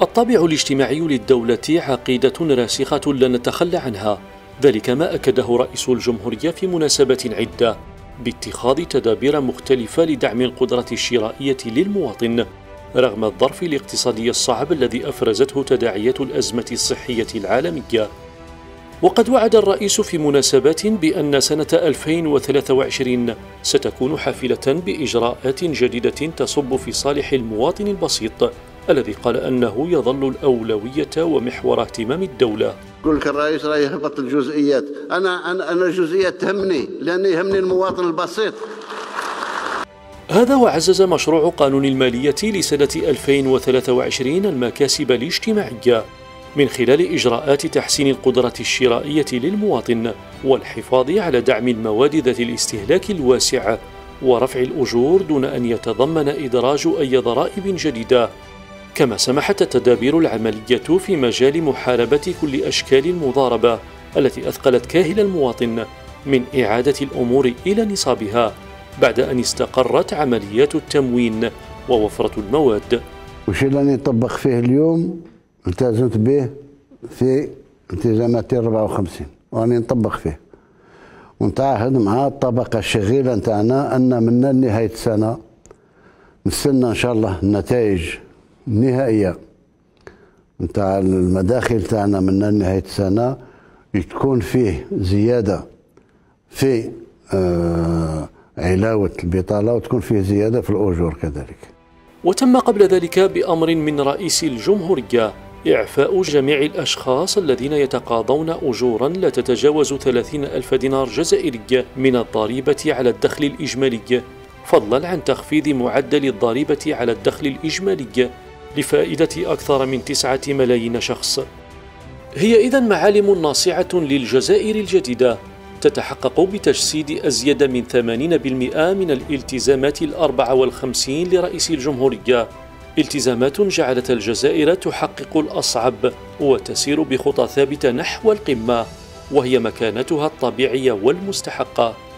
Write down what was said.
الطابع الاجتماعي للدولة عقيدة راسخة لا نتخلى عنها، ذلك ما أكده رئيس الجمهورية في مناسبات عدة باتخاذ تدابير مختلفة لدعم القدرة الشرائية للمواطن رغم الظرف الاقتصادي الصعب الذي أفرزته تداعيات الأزمة الصحية العالمية. وقد وعد الرئيس في مناسبات بأن سنة 2023 ستكون حافلة بإجراءات جديدة تصب في صالح المواطن البسيط الذي قال أنه يظل الأولوية ومحور اهتمام الدولة. يقول لك الرئيس راه يهبط الجزئيات، أنا الجزئيات تهمني لأن يهمني المواطن البسيط. هذا وعزز مشروع قانون المالية لسنة 2023 المكاسب الاجتماعية من خلال إجراءات تحسين القدرة الشرائية للمواطن والحفاظ على دعم المواد ذات الاستهلاك الواسع ورفع الأجور دون أن يتضمن إدراج أي ضرائب جديدة. كما سمحت التدابير العملية في مجال محاربة كل أشكال المضاربة التي أثقلت كاهل المواطن من إعادة الأمور إلى نصابها بعد أن استقرت عمليات التموين ووفرة المواد. وش اللي يطبق فيه اليوم التزمت به في التزاماتي 54 وأنا نطبق فيه ونتعهد مع الطبقة الشغيلة نتاعنا أن من نهاية السنة نستنى إن شاء الله النتائج النهائية نتاع المداخل تاعنا من نهاية السنة تكون فيه زيادة في علاوة البطالة وتكون فيه زيادة في الأجور كذلك. وتم قبل ذلك بأمر من رئيس الجمهورية إعفاء جميع الأشخاص الذين يتقاضون أجورا لا تتجاوز 30,000 دينار جزائري من الضريبة على الدخل الإجمالي، فضلا عن تخفيض معدل الضريبة على الدخل الإجمالي لفائدة أكثر من 9 ملايين شخص. هي إذن معالم ناصعة للجزائر الجديدة تتحقق بتجسيد أزيد من 80% من الالتزامات 54 لرئيس الجمهورية، التزامات جعلت الجزائر تحقق الأصعب وتسير بخطى ثابتة نحو القمة وهي مكانتها الطبيعية والمستحقة.